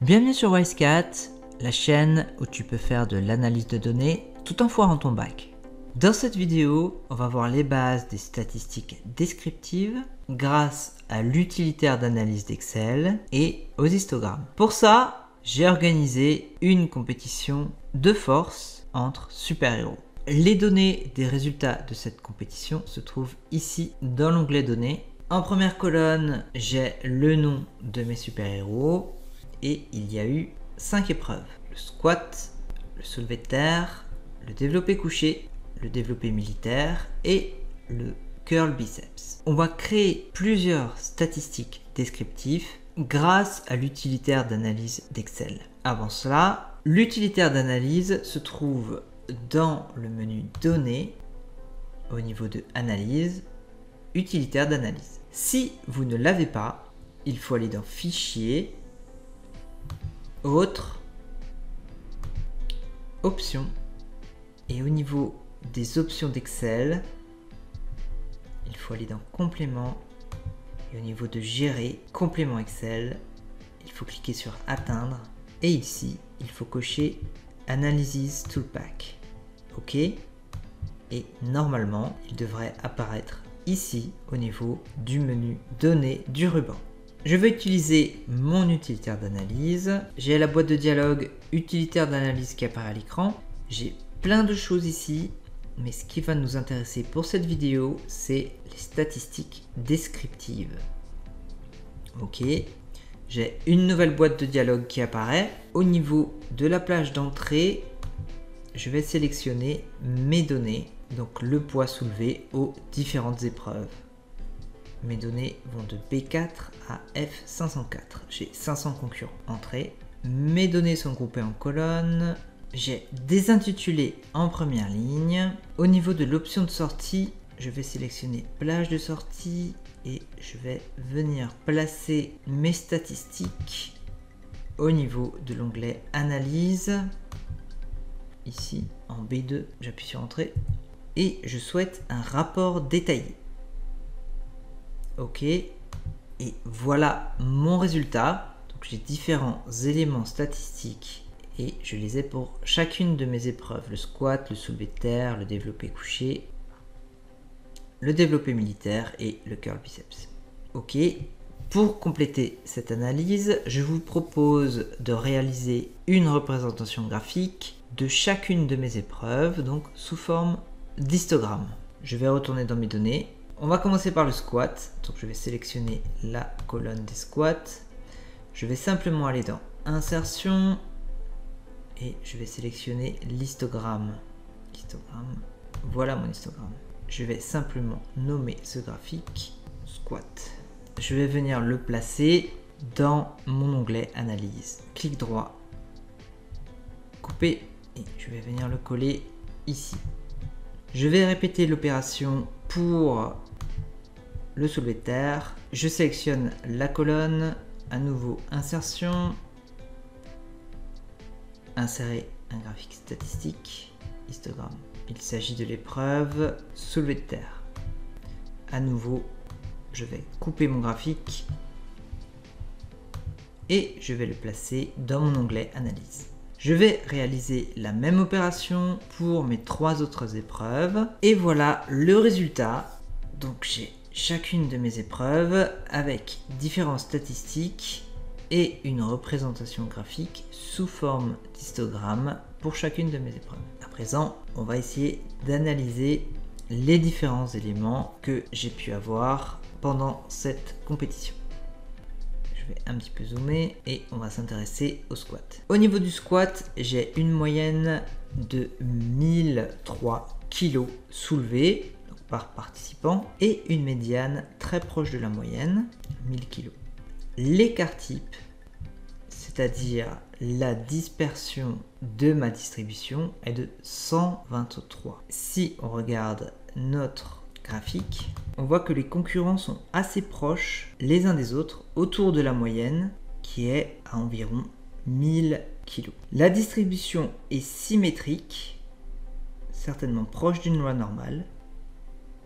Bienvenue sur Wisecat, la chaîne où tu peux faire de l'analyse de données tout en foirant ton bac. Dans cette vidéo, on va voir les bases des statistiques descriptives grâce à l'utilitaire d'analyse d'Excel et aux histogrammes. Pour ça, j'ai organisé une compétition de force entre super-héros. Les données des résultats de cette compétition se trouvent ici dans l'onglet données. En première colonne, j'ai le nom de mes super-héros. Et il y a eu 5 épreuves. Le squat, le soulevé de terre, le développé couché, le développé militaire et le curl biceps. On va créer plusieurs statistiques descriptives grâce à l'utilitaire d'analyse d'Excel. Avant cela, l'utilitaire d'analyse se trouve dans le menu Données, au niveau de Analyse, utilitaire d'analyse. Si vous ne l'avez pas, il faut aller dans Fichier, Autres, Options, et au niveau des options d'Excel, il faut aller dans Complément, et au niveau de Gérer, Complément Excel, il faut cliquer sur Atteindre, et ici, il faut cocher Analysis Toolpack. OK. Et normalement, il devrait apparaître ici au niveau du menu Données du ruban. Je vais utiliser mon utilitaire d'analyse. J'ai la boîte de dialogue utilitaire d'analyse qui apparaît à l'écran. J'ai plein de choses ici, mais ce qui va nous intéresser pour cette vidéo, c'est les statistiques descriptives. OK. J'ai une nouvelle boîte de dialogue qui apparaît. Au niveau de la plage d'entrée, je vais sélectionner mes données, donc le poids soulevé aux différentes épreuves. Mes données vont de B4 à F504. J'ai 500 concurrents. Entrée. Mes données sont groupées en colonnes. J'ai des intitulés en première ligne. Au niveau de l'option de sortie, je vais sélectionner plage de sortie et je vais venir placer mes statistiques au niveau de l'onglet Analyse. Ici, en B2, j'appuie sur Entrée et je souhaite un rapport détaillé. OK, et voilà mon résultat. Donc j'ai différents éléments statistiques et je les ai pour chacune de mes épreuves: le squat, le soulevé de terre, le développé couché, le développé militaire et le curl biceps. OK, pour compléter cette analyse, je vous propose de réaliser une représentation graphique de chacune de mes épreuves, donc sous forme d'histogramme. Je vais retourner dans mes données. On va commencer par le squat, donc je vais sélectionner la colonne des squats. Je vais simplement aller dans Insertion et je vais sélectionner l'histogramme. Voilà mon histogramme. Je vais simplement nommer ce graphique squat. Je vais venir le placer dans mon onglet Analyse. Clic droit, couper et je vais venir le coller ici. Je vais répéter l'opération pour le soulevé de terre. Je sélectionne la colonne, à nouveau Insertion, insérer un graphique statistique, histogramme. Il s'agit de l'épreuve soulevé de terre. À nouveau, je vais couper mon graphique et je vais le placer dans mon onglet Analyse. Je vais réaliser la même opération pour mes 3 autres épreuves. Et voilà le résultat. Donc j'ai chacune de mes épreuves avec différentes statistiques et une représentation graphique sous forme d'histogramme pour chacune de mes épreuves. À présent, on va essayer d'analyser les différents éléments que j'ai pu avoir pendant cette compétition. Je vais un petit peu zoomer et on va s'intéresser au squat. Au niveau du squat, j'ai une moyenne de 1003 kg soulevés par participant et une médiane très proche de la moyenne, 1000 kg. L'écart type, c'est-à-dire la dispersion de ma distribution, est de 123. Si on regarde notre graphique, on voit que les concurrents sont assez proches les uns des autres autour de la moyenne qui est à environ 1000 kg. La distribution est symétrique, certainement proche d'une loi normale,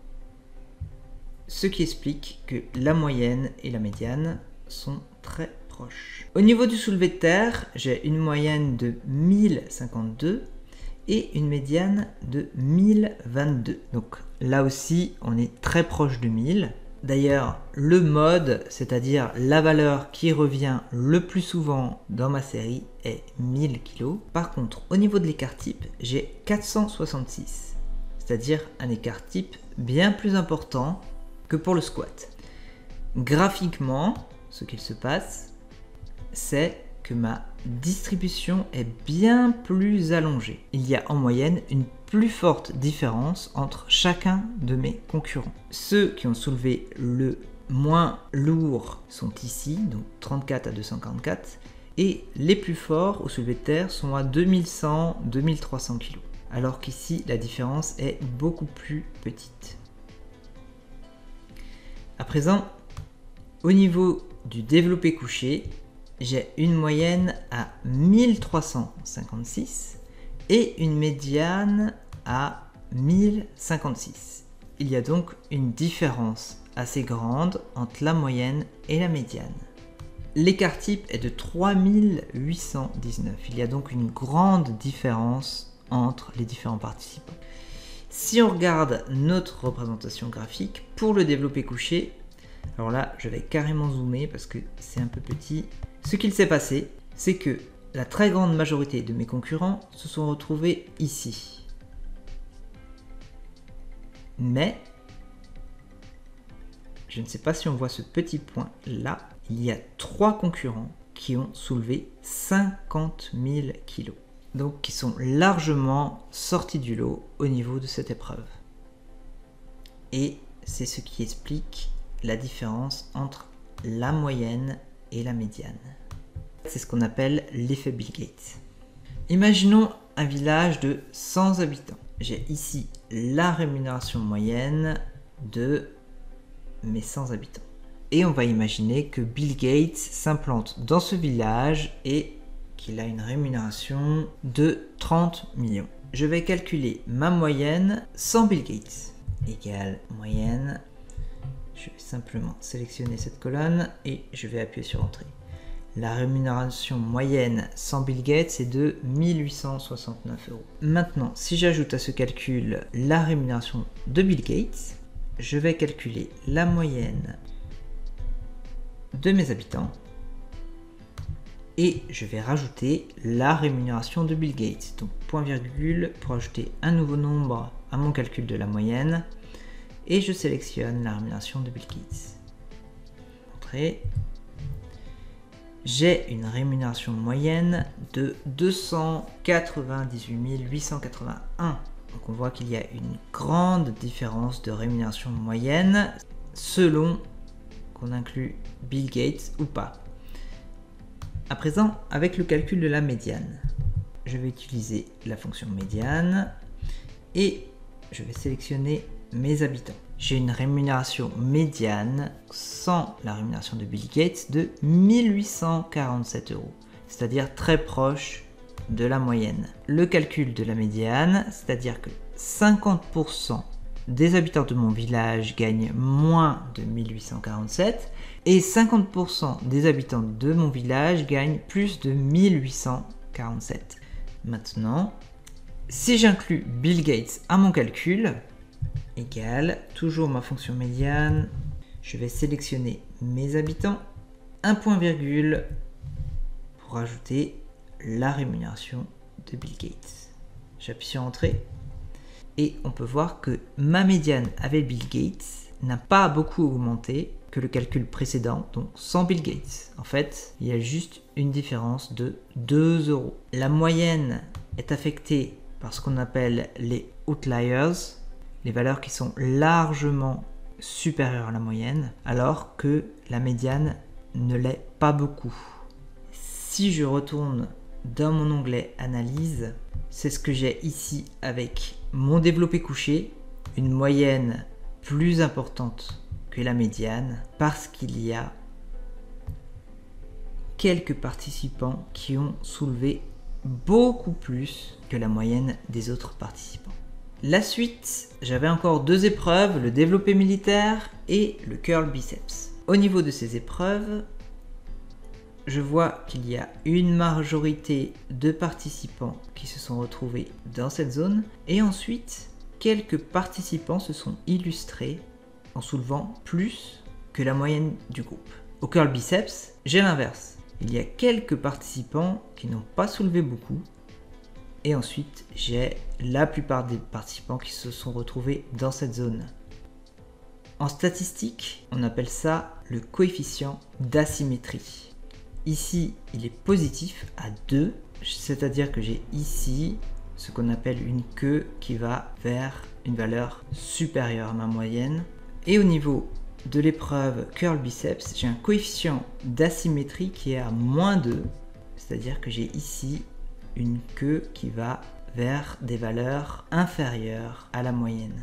ce qui explique que la moyenne et la médiane sont très proches. proche. Au niveau du soulevé de terre, j'ai une moyenne de 1052 et une médiane de 1022. Donc là aussi, on est très proche de 1000. D'ailleurs, le mode, c'est-à-dire la valeur qui revient le plus souvent dans ma série, est 1000 kg. Par contre, au niveau de l'écart type, j'ai 466, c'est-à-dire un écart type bien plus important que pour le squat. Graphiquement, ce qu'il se passe, c'est que ma distribution est bien plus allongée. Il y a en moyenne une plus forte différence entre chacun de mes concurrents. Ceux qui ont soulevé le moins lourd sont ici, donc 34 à 244, et les plus forts au soulevé de terre sont à 2100-2300 kg, alors qu'ici la différence est beaucoup plus petite. À présent, au niveau du développé couché, j'ai une moyenne à 1356 et une médiane à 1056. Il y a donc une différence assez grande entre la moyenne et la médiane. L'écart type est de 3819. Il y a donc une grande différence entre les différents participants. Si on regarde notre représentation graphique pour le développé couché, alors là je vais carrément zoomer parce que c'est un peu petit. Ce qu'il s'est passé, c'est que la très grande majorité de mes concurrents se sont retrouvés ici. Mais, je ne sais pas si on voit ce petit point là, il y a 3 concurrents qui ont soulevé 50 000 kg. Donc qui sont largement sortis du lot au niveau de cette épreuve. Et c'est ce qui explique la différence entre la moyenne et la médiane. C'est ce qu'on appelle l'effet Bill Gates. Imaginons un village de 100 habitants. J'ai ici la rémunération moyenne de mes 100 habitants. Et on va imaginer que Bill Gates s'implante dans ce village et qu'il a une rémunération de 30 millions. Je vais calculer ma moyenne sans Bill Gates. Égale moyenne. Je vais simplement sélectionner cette colonne et je vais appuyer sur Entrée. La rémunération moyenne sans Bill Gates est de 1869 €. Maintenant, si j'ajoute à ce calcul la rémunération de Bill Gates, je vais calculer la moyenne de mes habitants et je vais rajouter la rémunération de Bill Gates. Donc point virgule pour ajouter un nouveau nombre à mon calcul de la moyenne et je sélectionne la rémunération de Bill Gates. Entrée. J'ai une rémunération moyenne de 298 881. Donc on voit qu'il y a une grande différence de rémunération moyenne selon qu'on inclut Bill Gates ou pas. À présent, avec le calcul de la médiane, je vais utiliser la fonction médiane et je vais sélectionner mes habitants. J'ai une rémunération médiane sans la rémunération de Bill Gates de 1847 €, c'est-à-dire très proche de la moyenne. Le calcul de la médiane, c'est-à-dire que 50% des habitants de mon village gagnent moins de 1847 et 50% des habitants de mon village gagnent plus de 1847. Maintenant, si j'inclus Bill Gates à mon calcul, égale, toujours ma fonction médiane, je vais sélectionner mes habitants, un point virgule pour ajouter la rémunération de Bill Gates. J'appuie sur Entrée et on peut voir que ma médiane avec Bill Gates n'a pas beaucoup augmenté que le calcul précédent, donc sans Bill Gates. En fait, il y a juste une différence de 2 €. La moyenne est affectée par ce qu'on appelle les outliers, les valeurs qui sont largement supérieures à la moyenne, alors que la médiane ne l'est pas beaucoup. Si je retourne dans mon onglet Analyse, c'est ce que j'ai ici avec mon développé couché, une moyenne plus importante que la médiane, parce qu'il y a quelques participants qui ont soulevé beaucoup plus que la moyenne des autres participants. La suite, j'avais encore 2 épreuves, le développé militaire et le curl biceps. Au niveau de ces épreuves, je vois qu'il y a une majorité de participants qui se sont retrouvés dans cette zone. Et ensuite, quelques participants se sont illustrés en soulevant plus que la moyenne du groupe. Au curl biceps, j'ai l'inverse. Il y a quelques participants qui n'ont pas soulevé beaucoup. Et ensuite, j'ai la plupart des participants qui se sont retrouvés dans cette zone. En statistique, on appelle ça le coefficient d'asymétrie. Ici, il est positif à 2, c'est-à-dire que j'ai ici ce qu'on appelle une queue qui va vers une valeur supérieure à ma moyenne. Et au niveau de l'épreuve curl biceps, j'ai un coefficient d'asymétrie qui est à -2, c'est-à-dire que j'ai ici une queue qui va vers des valeurs inférieures à la moyenne.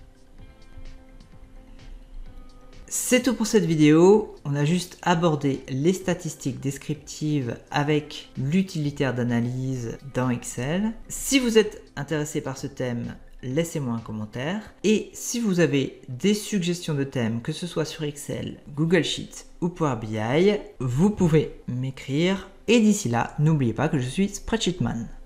C'est tout pour cette vidéo. On a juste abordé les statistiques descriptives avec l'utilitaire d'analyse dans Excel. Si vous êtes intéressé par ce thème, laissez-moi un commentaire. Et si vous avez des suggestions de thèmes, que ce soit sur Excel, Google Sheets ou Power BI, vous pouvez m'écrire. Et d'ici là, n'oubliez pas que je suis Spreadsheetman.